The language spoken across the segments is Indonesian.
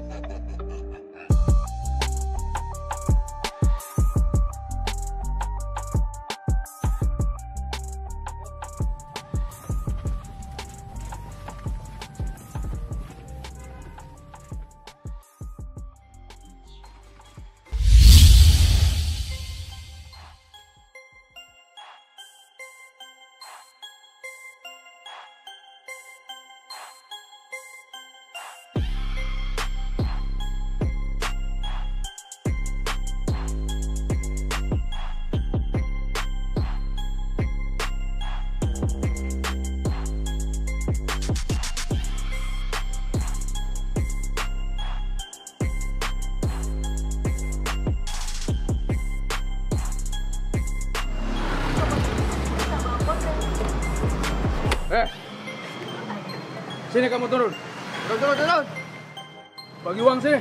Sini kamu turun. Turun. Bagi uang sini.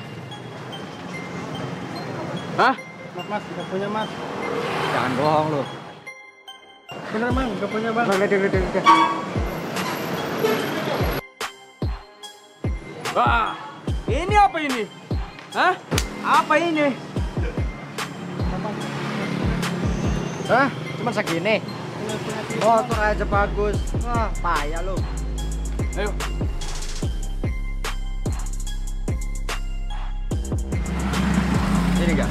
Hah? Mas, gak punya mas. Jangan bohong lu. Bener mang, gak punya bang. Udah. Wah, ini apa ini? Hah? Apa ini? Hah? Cuma segini? Motor aja bagus. Wah, payah lu. Ayo. Ini enggak?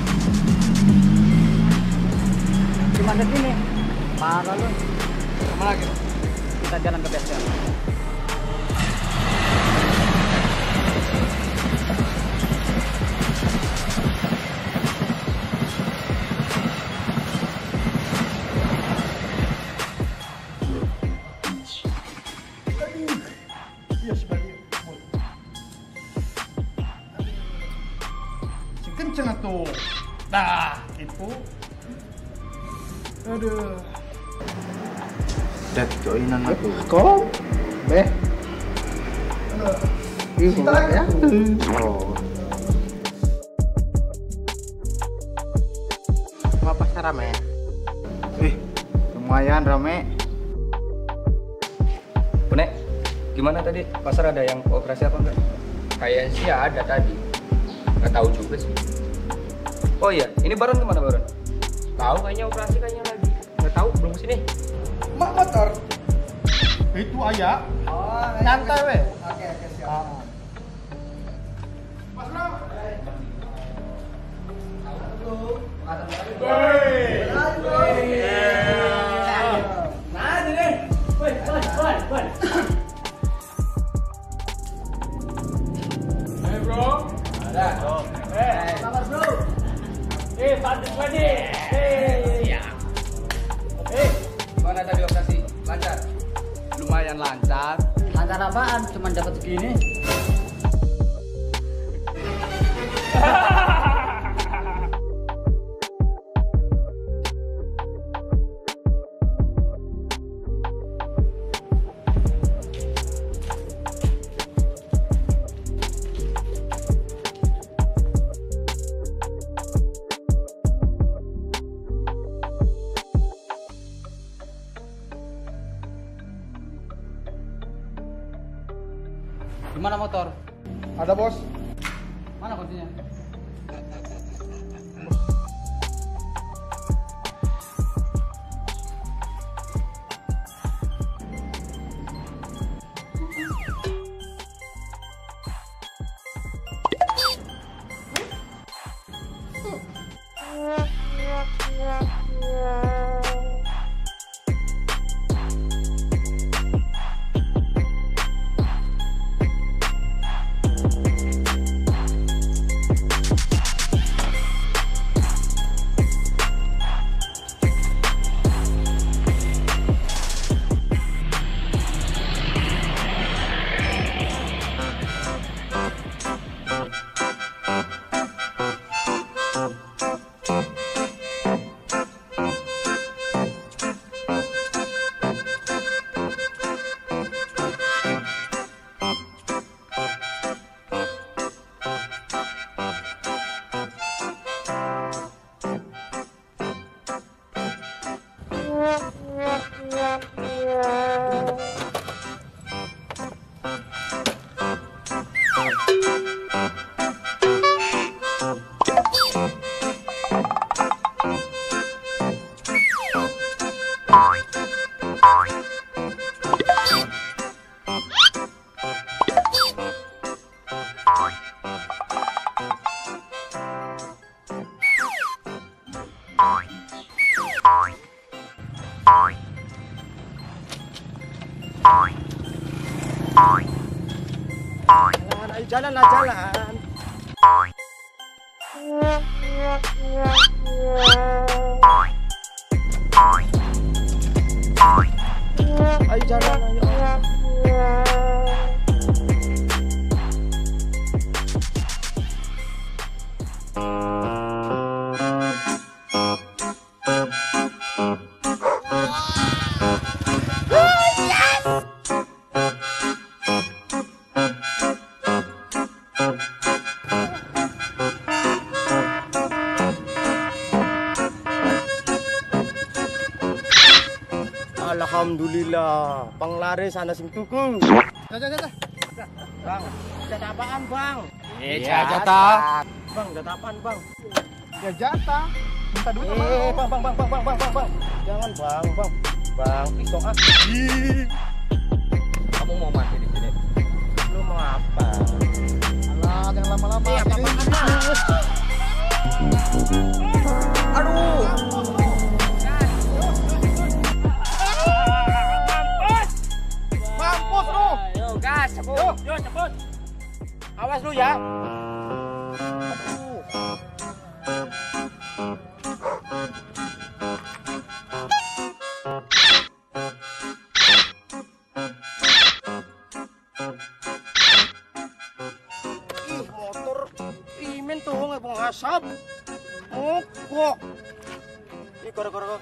Cuma segini. Parah lu. Kemana lagi? Kita jalan ke base camp. Kenceng tuh. Nah, itu. Aduh. Dek, joinan aku. Kok? Beh. Ibu ya. Oh. Mau pasar rame? Lumayan rame. Nek, gimana tadi? Pasar ada yang operasi apa enggak? Kayaknya sih ada tadi. Nggak tahu juga sih. Oh iya, ini Baron kemana Baron? Tahu kayaknya operasi kayaknya lagi. Nggak tahu, belum kesini. Mak motor. Itu ayah. Oh, Nyantai weh. Oke, siap. Mas Bro. Hey bro. Ada. Sabar, Bro. Bantu gua nih. Siap. Gimana tadi operasi? Lancar? Lumayan lancar. Lancar apaan? Cuman dapat segini. Gimana motor? Ada bos. Mana kuncinya? jalan lah jalan. Ayo jalan ayo. Alhamdulillah, panglaris sana sing tuku. Bang, jatah apaan bang? jatah. Bang, jatah apaan bang? Ya jatah. Minta duit sama lo. Bang. Jangan bang. Bang, pisau ah. Kamu mau mati di sini? Lu mau apa? Alah, jangan lama-lama. Iya, apa Aduh. Mampus lu. Yo, gas, cepet. Yo, cepet. Awas lu ya. Ih, motor imen tuh nggak pengasap. Mogok. Ih, gara-gara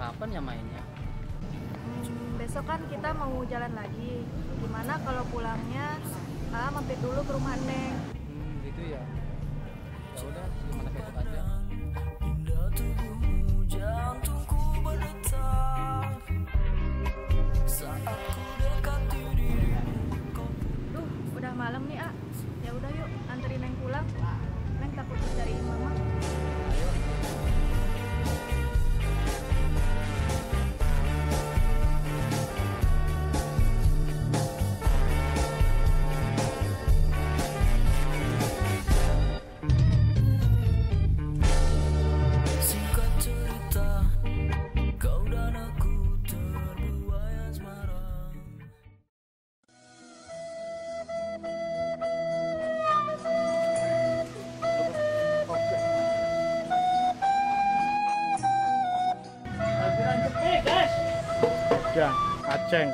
kapan ya mainnya? Besok kan kita mau jalan lagi. Gimana kalau pulangnya mampir dulu ke rumah Neng? Gitu ya. Ya udah, gimana besok aja. Duh, udah malam nih, A. Ya udah yuk, anterin Neng pulang. Neng takut dicariin Mama. Ya, Aceng.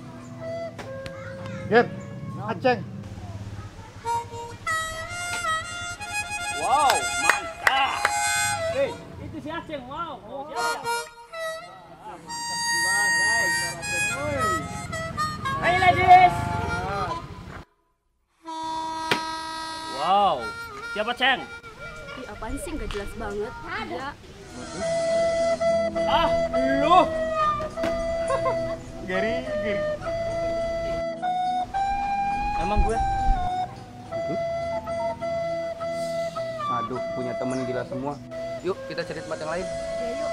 Get, Aceng. Wow, mantap. Itu si Aceng, wow. Oh, siapa ya? Mantap jiwa, guys. Hai ladies. Wow, siapa Ceng? Ih, apaan sih nggak jelas banget? Ada. Ah, lu. Geri. Emang gue? Aduh, punya temen gila semua. Yuk, kita cari tempat yang lain. Ya yuk.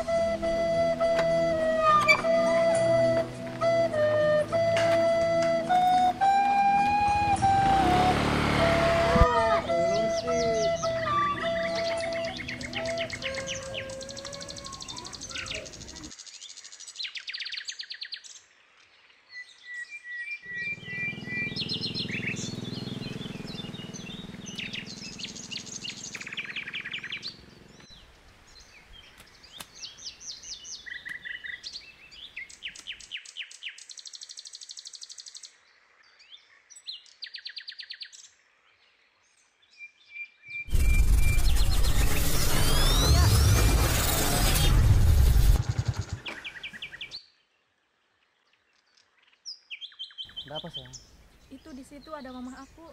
Ada apa sayang? Itu di situ ada mama aku.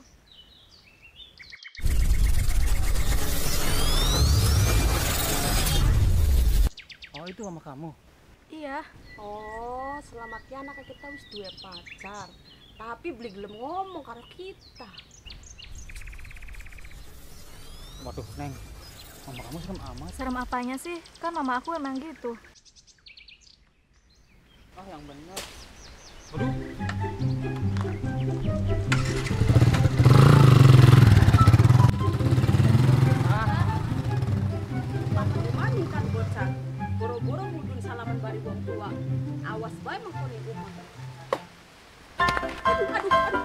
Oh, itu sama kamu. Iya. Oh, selamatnya anak kita wis duwe pacar. Tapi beli gelem ngomong karo kita. Waduh, Neng. Mama kamu serem amat. Serem apanya sih? Kan mama aku emang gitu. Ah, yang bener. Mani kan bocah. Boro-boro mudun salaman bari wong tua. Awas bae mangkone rumah. Aduh.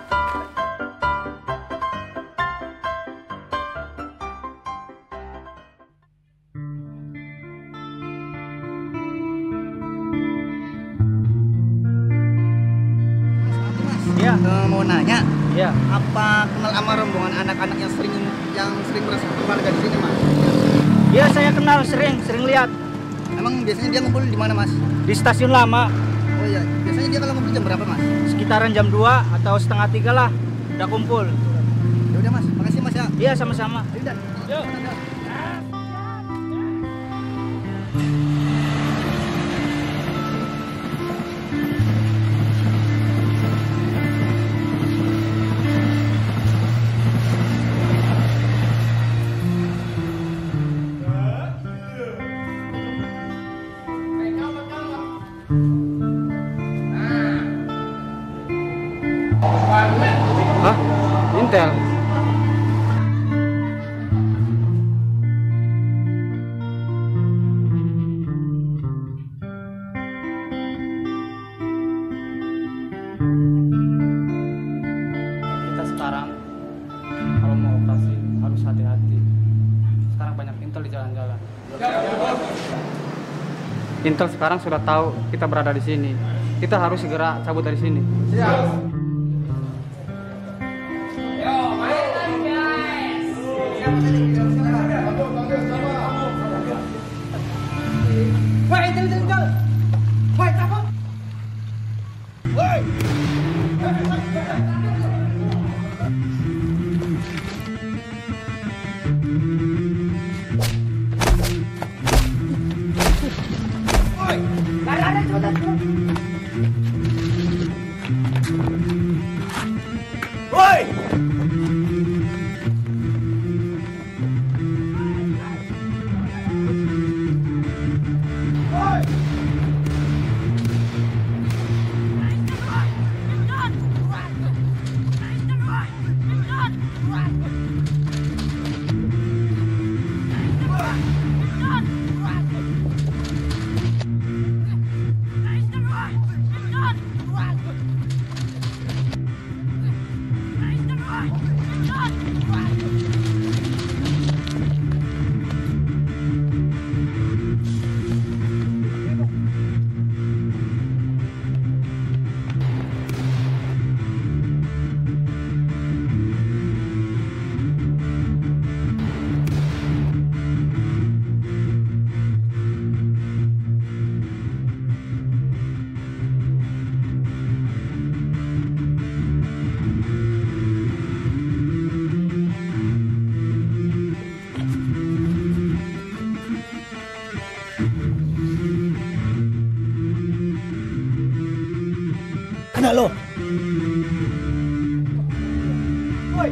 Ya, mau nanya, Ya. apa kenal sama rombongan anak-anak yang sering merasa keluarga di sini, Mas? Iya, saya kenal, sering lihat Emang biasanya dia ngumpul di mana, Mas? di stasiun lama Oh iya, biasanya dia kalau ngumpul jam berapa, Mas? sekitaran jam 2 atau setengah 3 lah udah kumpul. Ya udah, Mas. Makasih, Mas ya. Iya, sama-sama. Ayo, Dan. Yuk. Hah? Intel? Kita sekarang kalau mau operasi harus hati-hati. Sekarang banyak intel di jalan-jalan. Intel sekarang sudah tahu kita berada di sini. Kita harus segera cabut dari sini. Mana lo? Woi.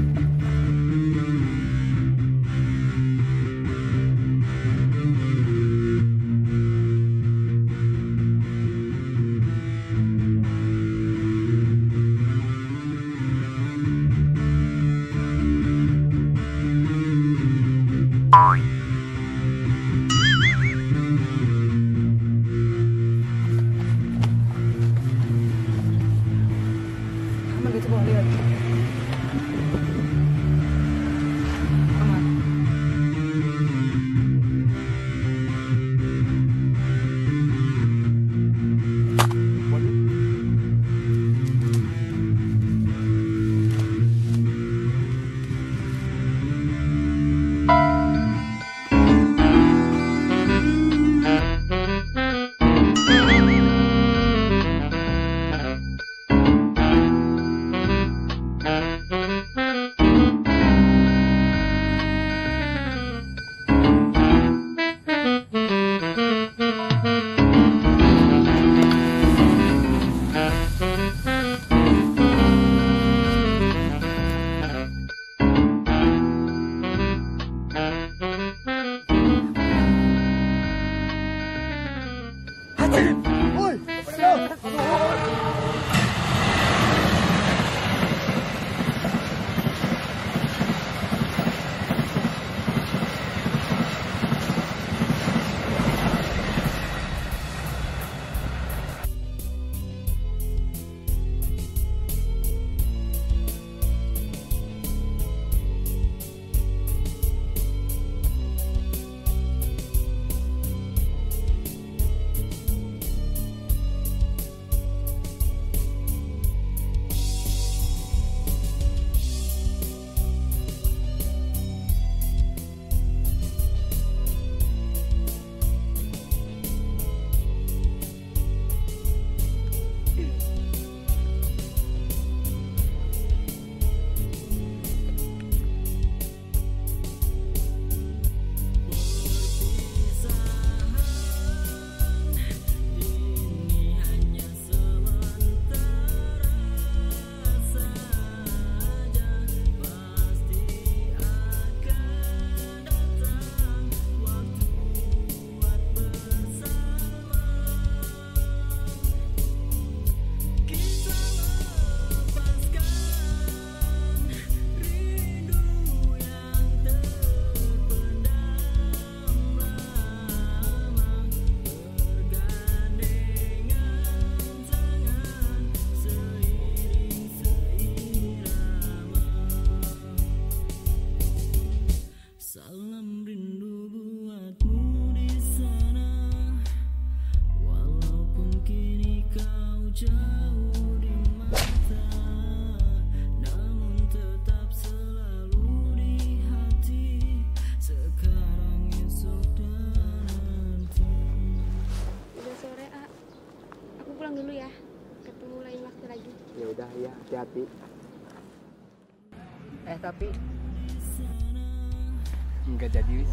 Aman gitu Bang, lihat. Aman. dulu ya. Ketemu lain waktu lagi. Ya udah ya, hati-hati. Tapi Enggak jadi wis.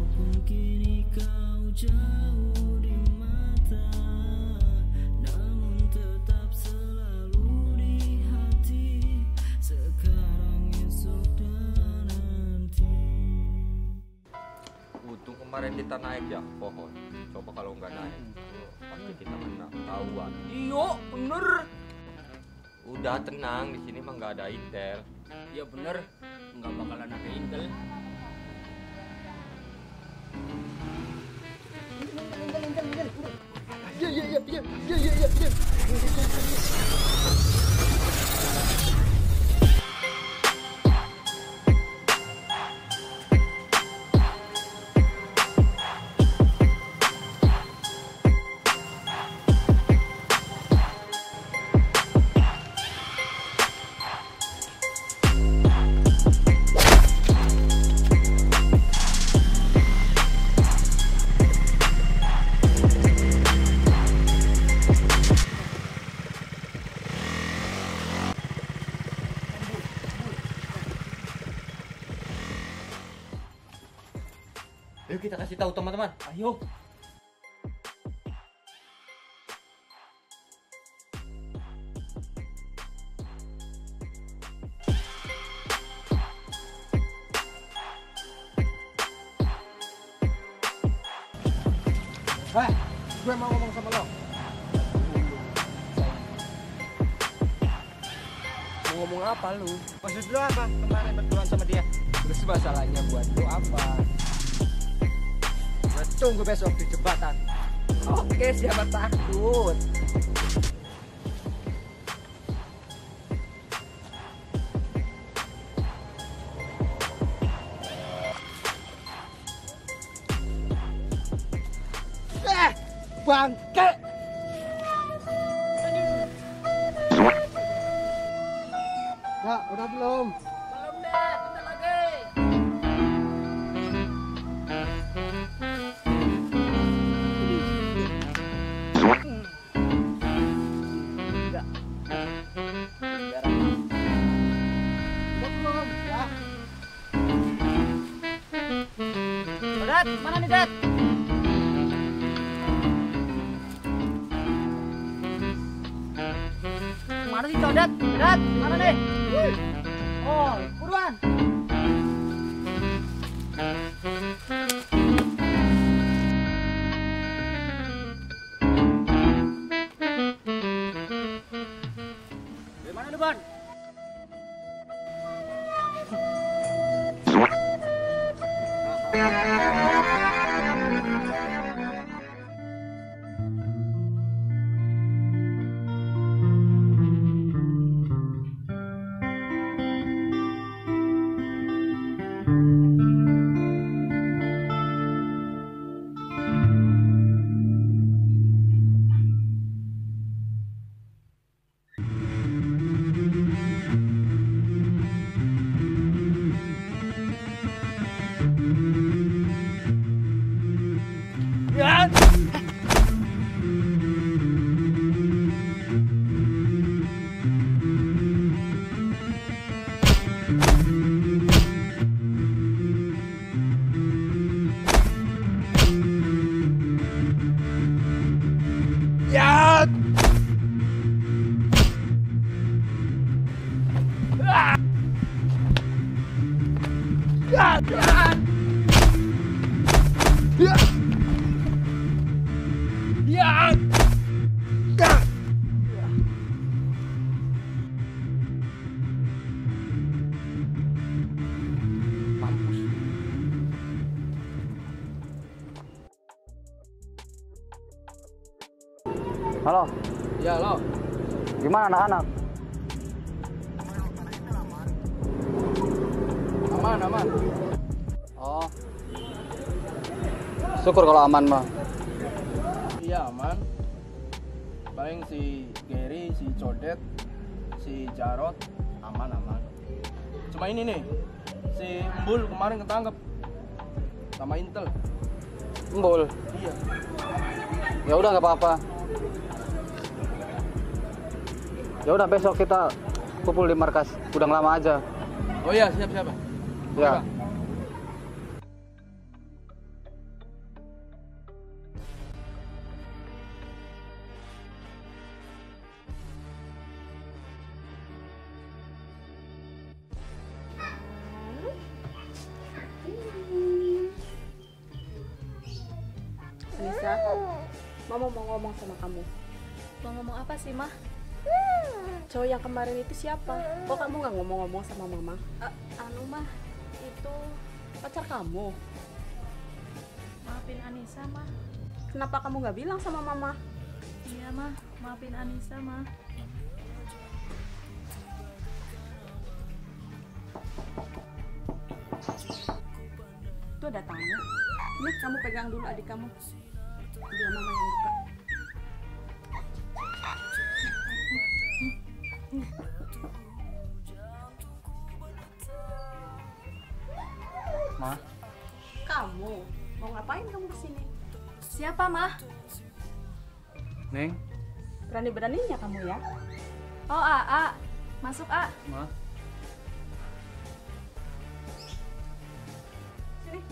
Untung kemarin kita naik ya pohon. Coba kalau nggak naik, pasti kita kena ketahuan. Iyo, bener. Udah tenang, di sini mah nggak ada intel. Iya bener, nggak bakalan ada intel. Yuk kita kasih tahu teman-teman. Ayo. Gue mau ngomong sama lo. Mau ngomong apa lu? Maksud lo apa kemarin berduaan sama dia? Terus masalahnya buat lu apa? Gue tunggu besok di jembatan. Oke, siapa takut? Bangke! Ya, udah belum? Belum deh, bentar lagi. Belum, ya. Dad, mana nih, Dad? Mana sih, Codet? Dad, mana nih? Oh, buruan. Dari mana nih, Ban? Halo, Ya lo, gimana anak-anak? aman. Oh, syukur kalau aman mah. Iya aman. Paling si Gary, si Codet, si Jarot aman. Cuma ini nih, si Embul kemarin ketangkep sama Intel. Embul. Iya. Ya udah nggak apa-apa. Ya udah besok kita kumpul di markas Gudang Lama aja. Oh iya, siap. Ya. Anissa, Mama mau ngomong sama kamu. Mau ngomong apa sih, Mah? Cowok yang kemarin itu siapa? Kok kamu nggak ngomong-ngomong sama Mama? Anu, Mah, itu Pacar kamu. maafin Anissa, Mah. Kenapa kamu nggak bilang sama Mama? Iya, Mah, maafin Anissa, Mah. Itu ada tamu. Ini kamu pegang dulu adik kamu. Biar Mama yang buka. Ma, Kamu mau ngapain kamu kesini? Siapa, Mah? Neng, Berani-beraninya kamu ya? Oh, A. Masuk, A. Ma. Sini.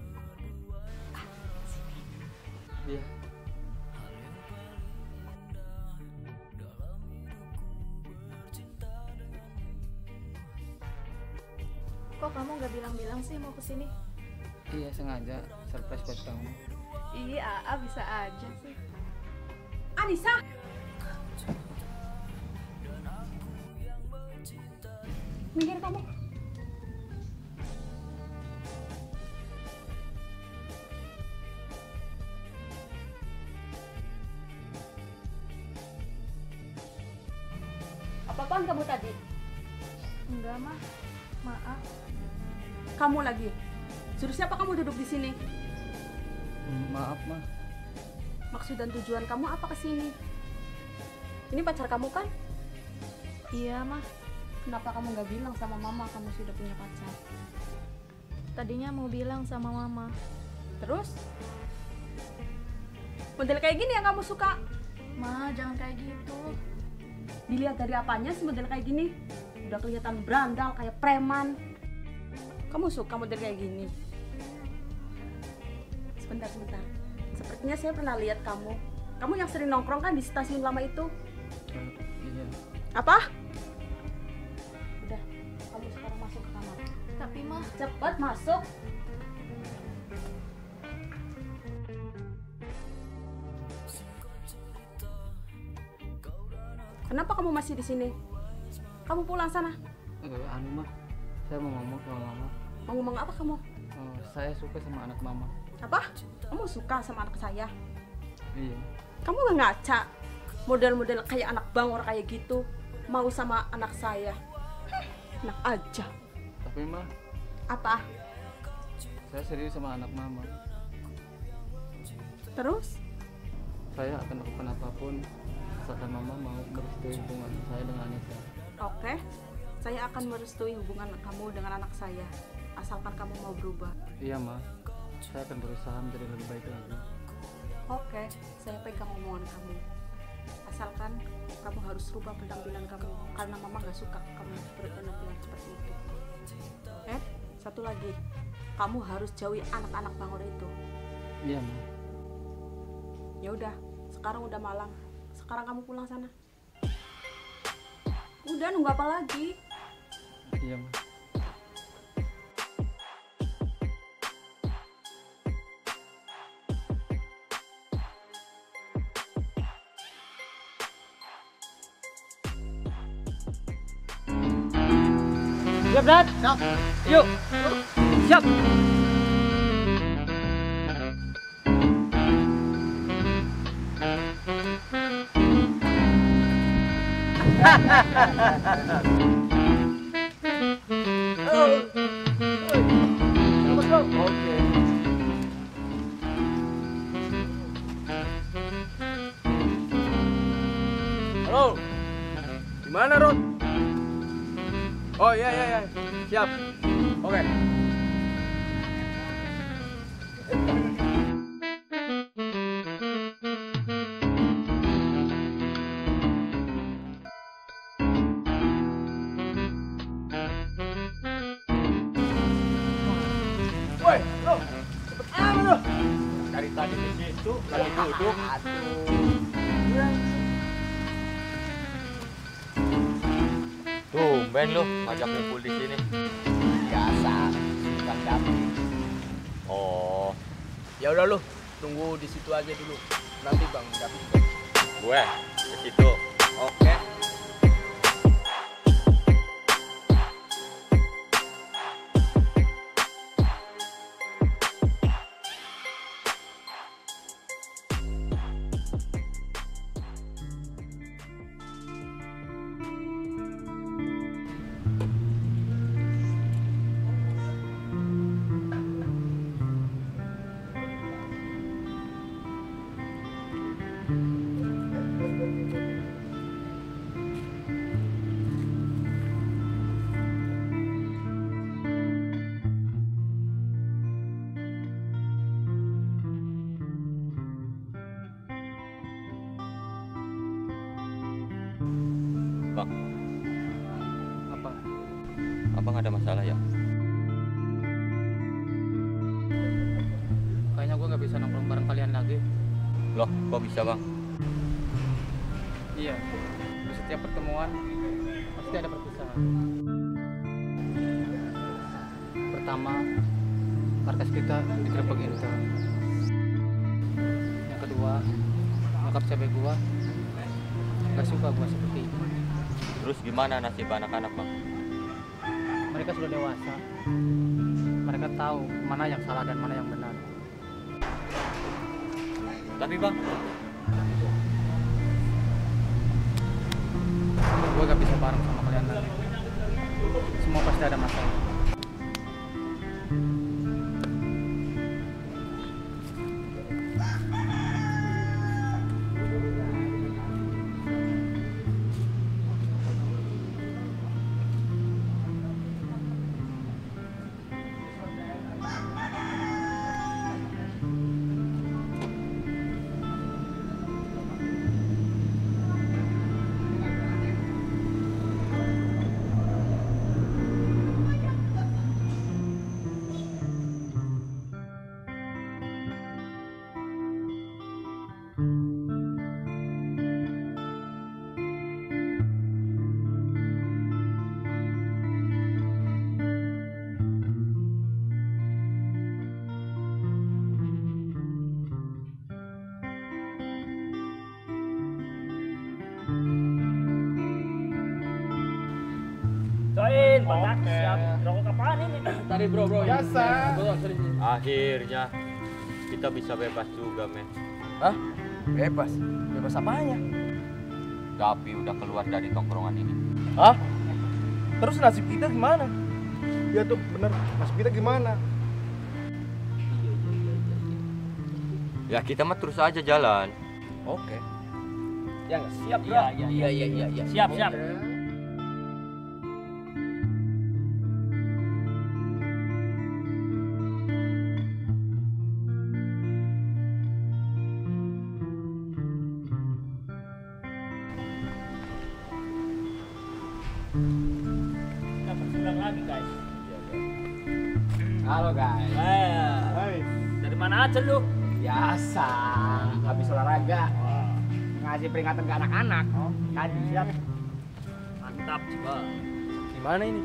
Iya. kok kamu nggak bilang-bilang sih mau kesini? Iya, sengaja surprise buat kamu. Iya, Aa bisa aja sih. Anissa, minggir kamu. Apa-apaan kamu tadi? Enggak mah, maaf. Kamu lagi? Suruh siapa kamu duduk di sini? Maaf mah. Maksud dan tujuan kamu apa kesini? Ini pacar kamu kan? Iya mah, Kenapa kamu nggak bilang sama mama kamu sudah punya pacar? tadinya mau bilang sama mama. Terus? Model kayak gini yang kamu suka? Ma, jangan kayak gitu. Dilihat dari apanya sih model kayak gini? Udah kelihatan berandal kayak preman. Kamu suka model kayak gini? Sebentar. Sepertinya saya pernah lihat kamu. Kamu yang sering nongkrong kan di stasiun lama itu? Iya. Apa? Udah, kamu sekarang masuk ke kamar. Tapi mah, Cepat masuk. Kenapa kamu masih di sini? Kamu pulang sana. Anu mah, saya mau ngomong sama mama. Mau ngomong apa kamu? Saya suka sama anak mama. Apa? Kamu suka sama anak saya? Iya. Kamu nggak ngaca? Model-model kayak anak bangor kayak gitu mau sama anak saya. Enak aja. Tapi mah, Apa? saya serius sama anak mama. Terus? Saya akan lakukan apapun asalkan mama mau merestui hubungan saya dengan Anissa. Oke. Saya akan merestui hubungan kamu dengan anak saya. Asalkan kamu mau berubah. Iya mah, saya akan berusaha menjadi lebih baik lagi. Oke, saya pegang omongan kamu. Asalkan kamu harus rubah penampilan kamu, karena mama gak suka kamu berpenampilan seperti itu. Satu lagi, kamu harus jauhi anak-anak bangor itu. Iya mah. Ya udah, sekarang udah malam. Sekarang kamu pulang sana. Udah, nunggu apa lagi? Iya mah. Siap, Dad? Siap. Yuk. Siap. Oke. Halo. Di mana, Rod? Oh iya. Siap. Oke. Woi, lo. Cepet amat lo. Dari tadi di situ, lagi duduk. Tumben lu ngajak ngumpul di sini. Biasa. Bang Dapi. Oh, Ya udah lo, tunggu di situ aja dulu. Nanti Bang David. gue ke situ. Oke. Bang, Apa? abang ada masalah ya? Kayaknya gue nggak bisa nongkrong bareng kalian lagi. Loh, kok bisa bang? Iya. Di setiap pertemuan pasti ada perpisahan. pertama, markas kita digerebek Intel. Yang kedua, nyokap cewek gua gak suka gua seperti itu. Terus gimana nasib anak-anak, Bang? Mereka sudah dewasa. Mereka tahu mana yang salah dan mana yang benar. Tapi Bang, gue gak bisa bareng sama kalian lagi. Semua pasti ada masalah. Join, Batak siap. Rokok apaan ini? Tadi bro. Biasa. akhirnya kita bisa bebas juga, men. Hah? Bebas? Bebas apanya? Tapi udah keluar dari tongkrongan ini. Hah? Terus nasib kita gimana? Iya tuh bener. Mas kita gimana? Ya kita mah terus aja jalan. Oke. Ya nggak? Siap, bro. Iya. Siap. Kita berjuang lagi, guys. Halo guys. Hai. Dari mana aja lu? Biasa. Habis olahraga. Ngasih peringatan ke anak-anak. Tadi siap. Mantap, coba. Gimana ini?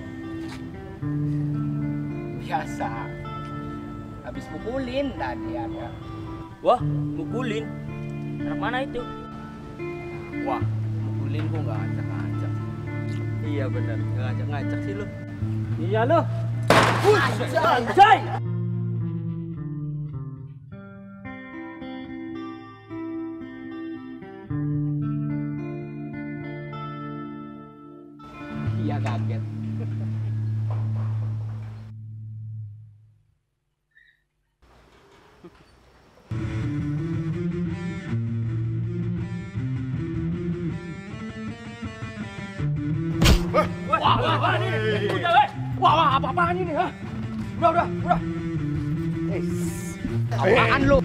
Biasa. Habis pukulin tadi ada. Wah, mukulin. Anak mana itu? Wah, mukulin gua nggak ngajak-ngajak. Iya bener, nggak ngajak-ngajak sih lu. Iya lu. Anjay. Iya kaget. Wah, ini. Udah, weh. Wah, apa-apaan ini, ha? Udah. Apaan lu?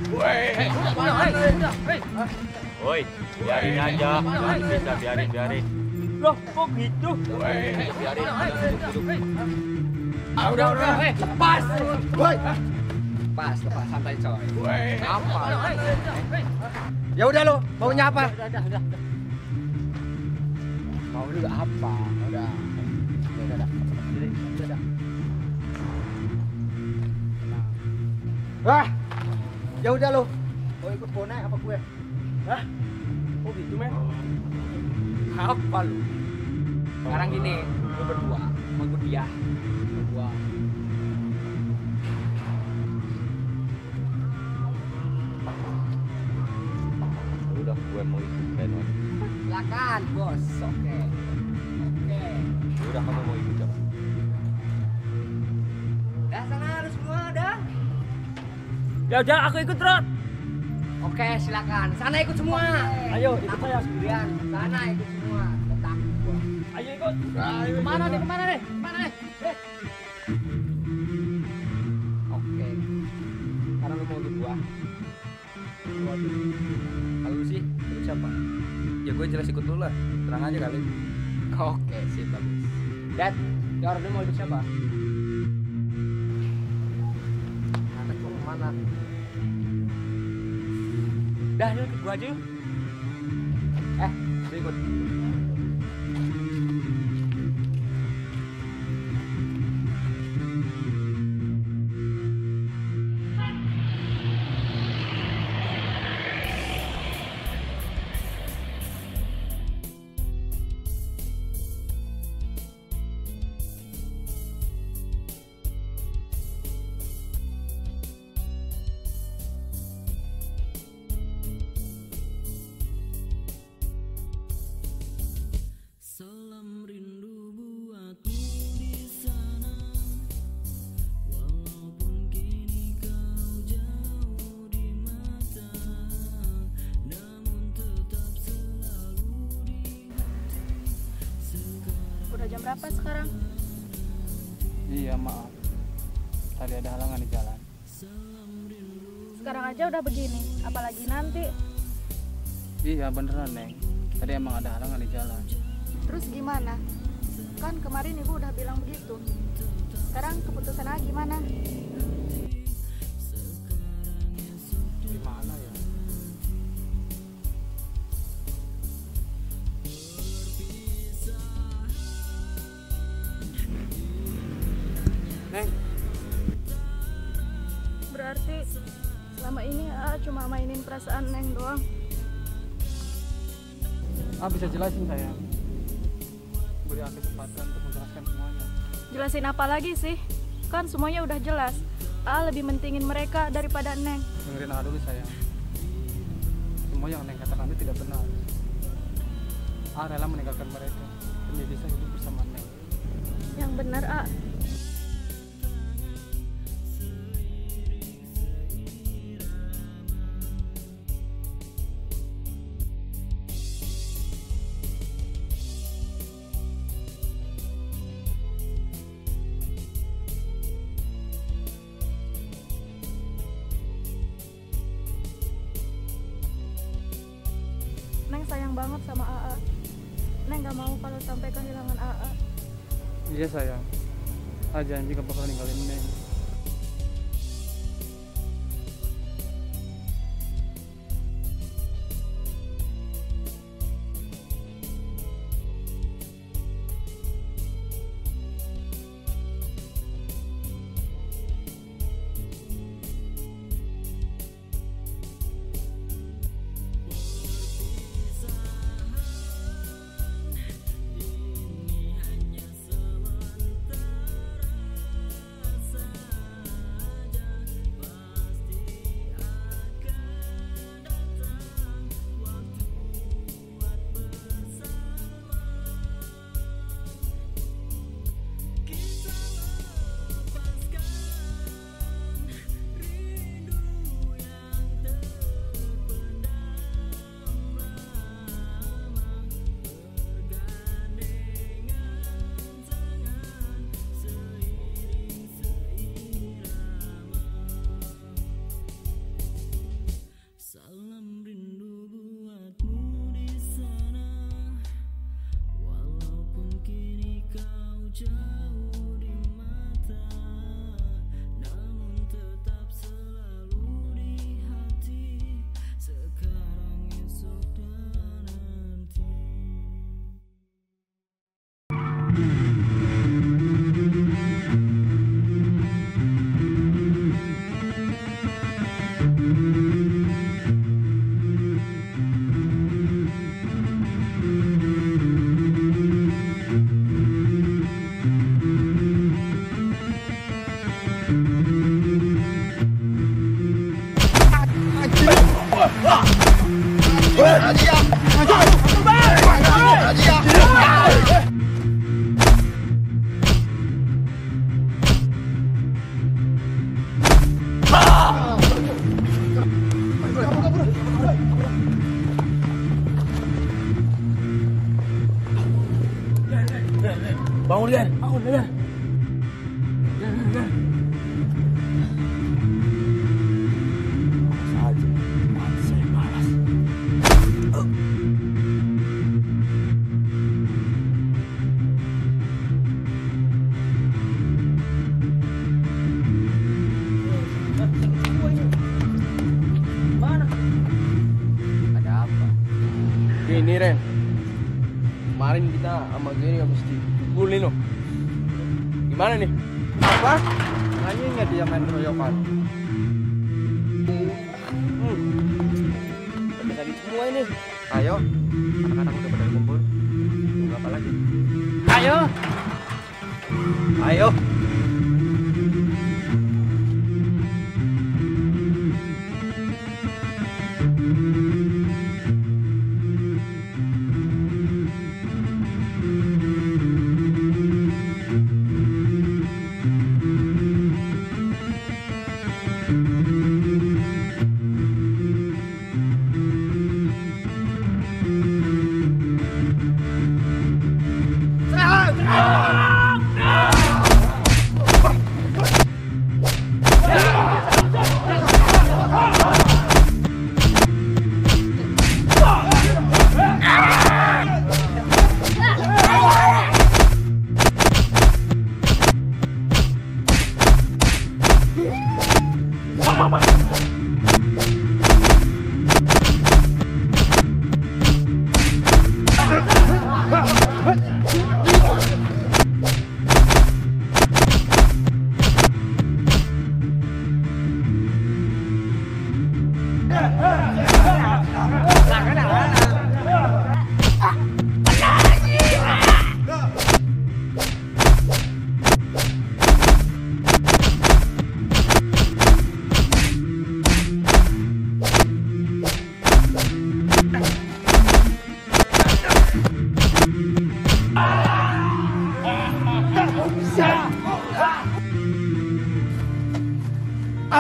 Woi, biarin aja. Bisa biarin. Loh, kok gitu? Biarin. Udah. Lepas. Woi. Lepas, santai coy. Apa? Ya udah lo, maunya apa? Udah. Mau juga apa? Udah. Wah, ya udah lo. Mau ikut bonek apa gue? Hah? Oh gitu, men? Apa lu? Sekarang gini, lu berdua mau ikut dia. Berdua. Udah, gue mau ikut Benon. Silakan, bos. Oke. Udah, kamu mau ikut coba. Dah sana lu semua udah. Ya udah, aku ikut, Rod. Oke, silakan. Sana ikut semua. Ayo, ikut Takut saya. sendirian. Sana ikut semua. Takut gua. Ayo ikut. Kemana nih? Oke. Karena lu mau ikut gua. Kalau lu sih, ikut siapa? Ya gue jelas ikut lu lah. Terang aja kali. Oke, sip bagus. Dad, Jordan mau ikut siapa? Anak mau kemana? Dah, lu ikut gua aja yuk. Lu ikut. jam berapa sekarang? Iya maaf, tadi ada halangan di jalan. Sekarang aja udah begini, apalagi nanti. Iya beneran Neng, tadi emang ada halangan di jalan. Terus gimana? Kan kemarin ibu udah bilang begitu. Sekarang keputusan A gimana? Gimana ya? Neng, Berarti selama ini A cuma mainin perasaan Neng doang. bisa jelasin sayang. Beri aku kesempatan untuk menjelaskan semuanya. Jelasin apa lagi sih? Kan semuanya udah jelas. A lebih mentingin mereka daripada Neng. Dengerin A dulu sayang. Semua yang Neng katakan itu tidak benar. A rela meninggalkan mereka demi bisa hidup bersama Neng. Yang benar A. Neng sayang banget sama AA. Neng gak mau kalau sampai kehilangan AA. Iya sayang. A janji gak bakal ninggalin Neng. Bangun Len, bangun Len. Saja, mati saya malas. Ada apa? Ini Ren, kemarin kita sama Gary habis dibully loh. Gimana nih? Apa? Nanya nggak dia main keroyokan? Udah tadi semua ini. Ayo, anak-anak udah pada kumpul. Tunggu apa lagi? Ayo. Ayo. Ah!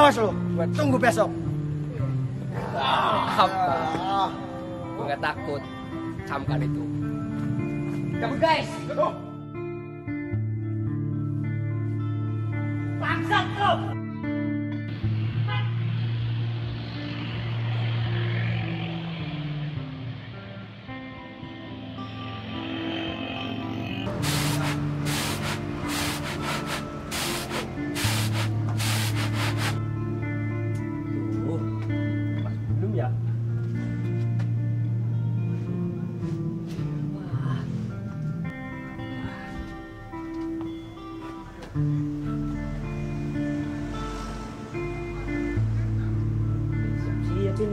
Awas lo, gue tunggu besok. Apa? Gue nggak takut. Camkan itu. Cabut guys. Bangsat kau. Belum ya? Siap ini.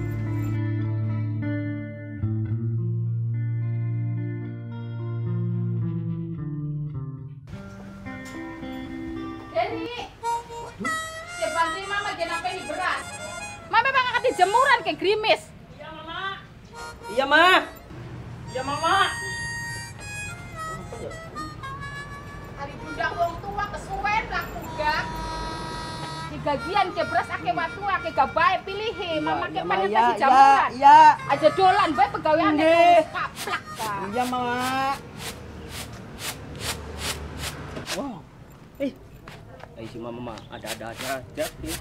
Denny, ya bantuin mama jangan apa ini beras. Mama bang angkat di jemuran kayak gerimis. Iya, Mama. Iya, Ma. Iya, Mama. Hari bunda wong tua kesuwen laku gak. Di gajian ke beras ake waktu ake gak baik pilihi. Mama ke pengen kasih jemuran. Iya. Aja dolan baik pegawaian itu kaplak kan. Iya, Mama. Wow. Si Mama ada aja sih.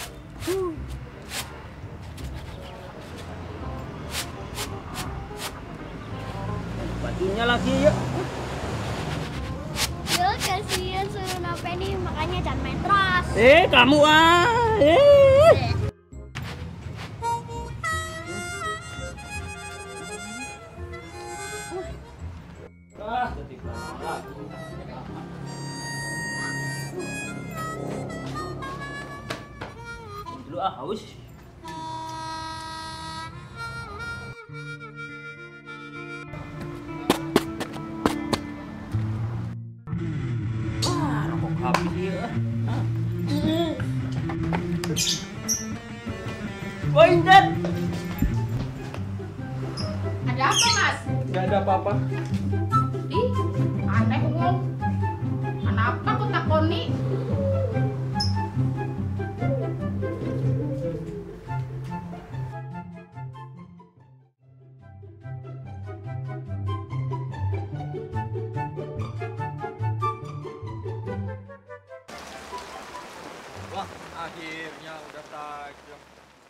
Batunya lagi yuk. Ya kasihan suruh nape nih, makanya jangan main terus. Kamu dulu haus. Rokok habis ya. Woi, Injet. Ada apa mas? Nggak ada apa-apa. Ih, aneh wong. Kenapa aku takoni? Wah, akhirnya udah tajam.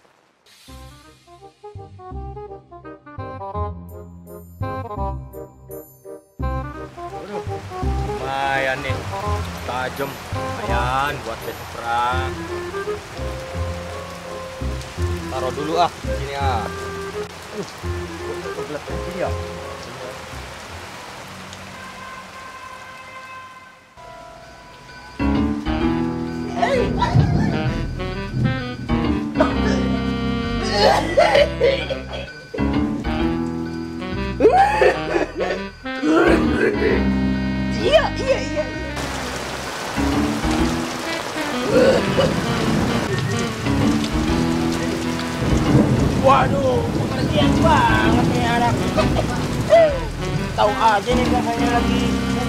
Lumayan nih, tajam. Lumayan buat besok perang. Taruh dulu sini Kebelet aja ya. Waduh, pengertian banget nih anak. Tahu aja nih bapaknya lagi.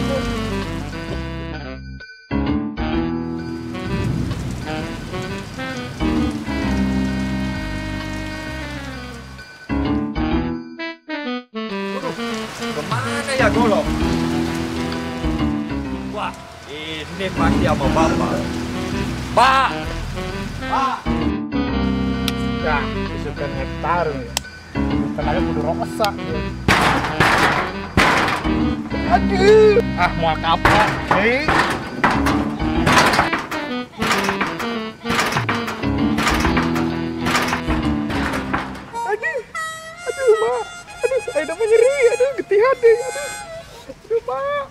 Kemana ya golok? Wah, ini pasti sama bapak. Pak! Ya, isukan hektar nih. Tenaganya kudu rosak. Aduh, mau kapal. Hei. Aduh, Mak. Aduh, saya udah nyeri. Aduh, getih hati. Aduh, Pak.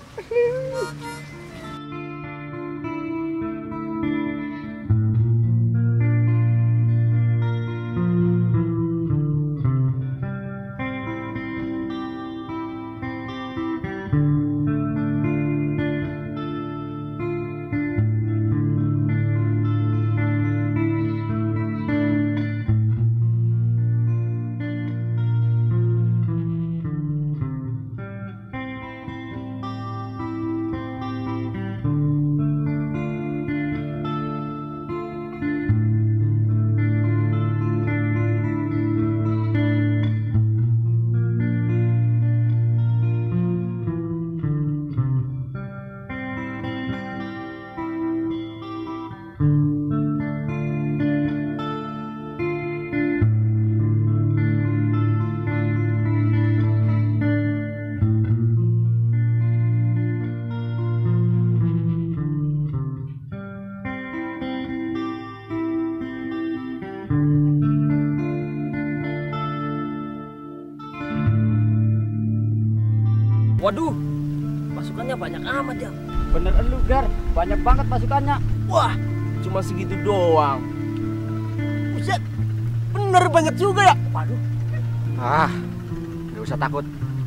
Waduh, pasukannya banyak amat ya. Bener lu Gar, banyak banget pasukannya. Wah, cuma segitu doang. Buset, bener banget juga ya. Waduh. Ah, nggak usah takut.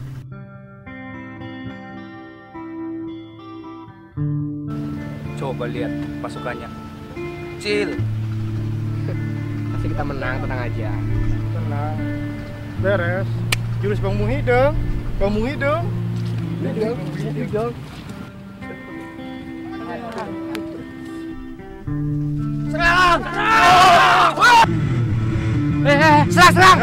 Coba lihat pasukannya. Cil. Pasti kita menang, tenang aja. Tenang. Beres. Jurus Bang Muhi dong. Bang Muhi dong. Dong. Serang! Serang!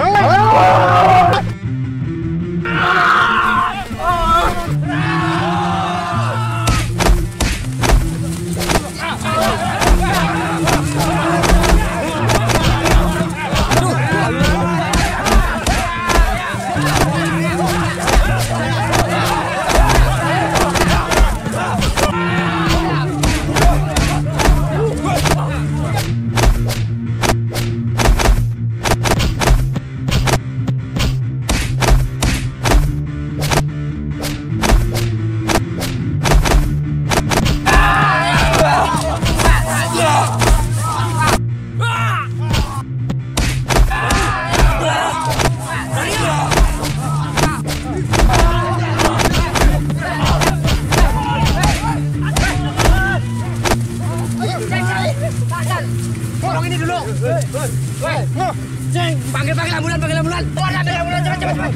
Tolong ini dulu. Ceng, panggil ambulan, cepat.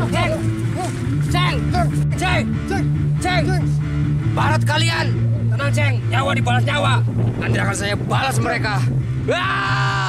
Ceng. Barat kalian. Tenang, Ceng. Nyawa dibalas nyawa. Nanti akan saya balas mereka.